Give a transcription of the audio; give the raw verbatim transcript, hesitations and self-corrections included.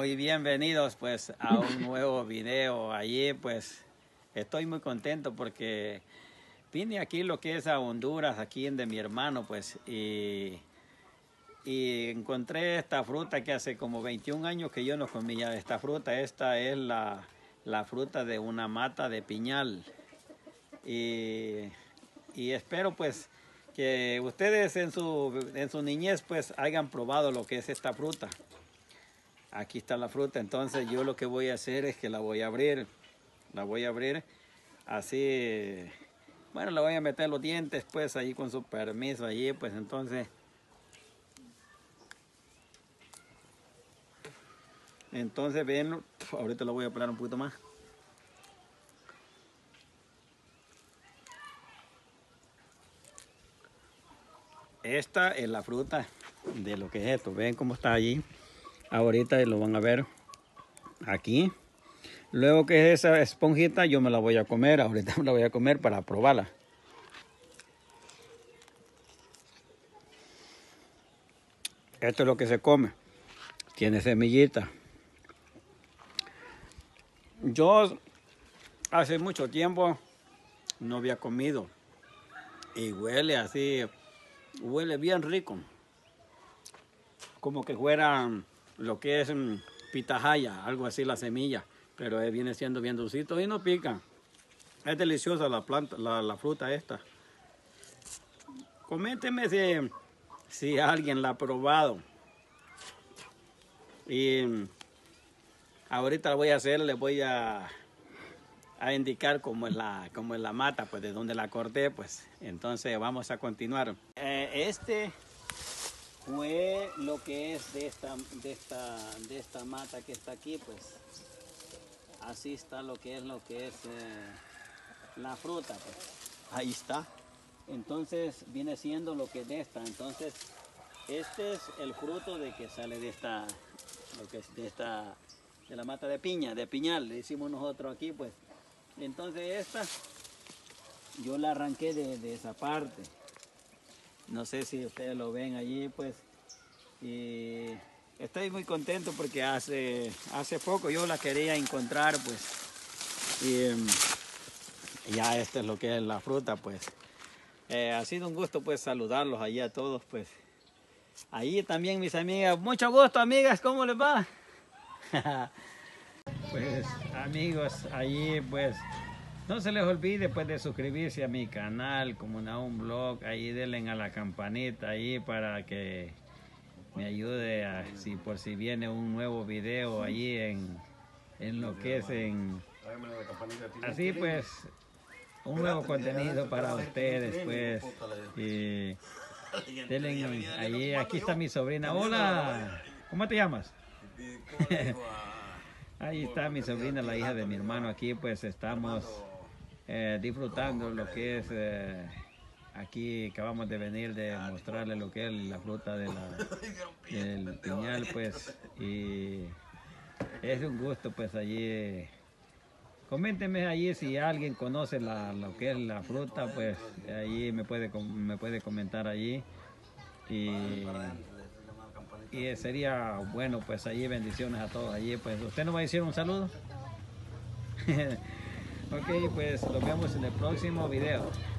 Muy bienvenidos pues a un nuevo video. Allí pues estoy muy contento porque vine aquí lo que es a Honduras, aquí en de mi hermano pues y, y encontré esta fruta que hace como veintiún años que yo no comía esta fruta. Esta es la, la fruta de una mata de piñal y, y espero pues que ustedes en su, en su niñez pues hayan probado lo que es esta fruta. Aquí está la fruta, entonces yo lo que voy a hacer es que la voy a abrir. La voy a abrir así, bueno, la voy a meter los dientes pues ahí con su permiso allí, pues entonces. Entonces ven, ahorita la voy a aplanar un poquito más. Esta es la fruta de lo que es esto, ven cómo está allí. Ahorita lo van a ver aquí. Luego que es esa esponjita yo me la voy a comer. Ahorita me la voy a comer para probarla. Esto es lo que se come. Tiene semillita. Yo hace mucho tiempo no había comido. Y huele así. Huele bien rico. Como que fuera lo que es um, pitahaya, algo así la semilla, pero eh, viene siendo bien dulcito y no pica. Es deliciosa la planta, la, la fruta esta. Coméntenme si, si alguien la ha probado. Y um, ahorita lo voy a hacer, les voy a, a indicar cómo es, la, cómo es la mata, pues de donde la corté, pues. Entonces vamos a continuar. Eh, este fue lo que es de esta, de esta, de esta mata que está aquí, pues así está lo que es lo que es eh, la fruta, pues ahí está. Entonces viene siendo lo que es de esta. Entonces este es el fruto de que sale de esta, lo que es de esta, de la mata de piña, de piñal, le decimos nosotros aquí, pues. Entonces esta yo la arranqué de, de esa parte. No sé si ustedes lo ven allí, pues. Y estoy muy contento porque hace, hace poco yo la quería encontrar, pues. Y um, ya esto es lo que es la fruta, pues. Eh, ha sido un gusto, pues, saludarlos allí a todos, pues. Allí también mis amigas. Mucho gusto, amigas. ¿Cómo les va? Pues, amigos, allí, pues. No se les olvide pues de suscribirse a mi canal como Nahum Blog, ahí denle a la campanita ahí para que me ayude a, si por si viene un nuevo video allí en, en lo que es en, así pues, un nuevo contenido para ustedes pues, y denle ahí, aquí está mi sobrina, hola, ¿cómo te llamas? Ahí está mi sobrina, la hija de mi hermano aquí, pues estamos Eh, disfrutando lo que es eh, aquí acabamos de venir de mostrarle lo que es la fruta de la, del piñal, pues, y es un gusto pues allí. Coméntenme allí si alguien conoce la, lo que es la fruta, pues allí me puede, me puede comentar allí y, y sería bueno pues allí, bendiciones a todos allí. Pues usted nos va a decir un saludo. Ok, pues nos vemos en el próximo video.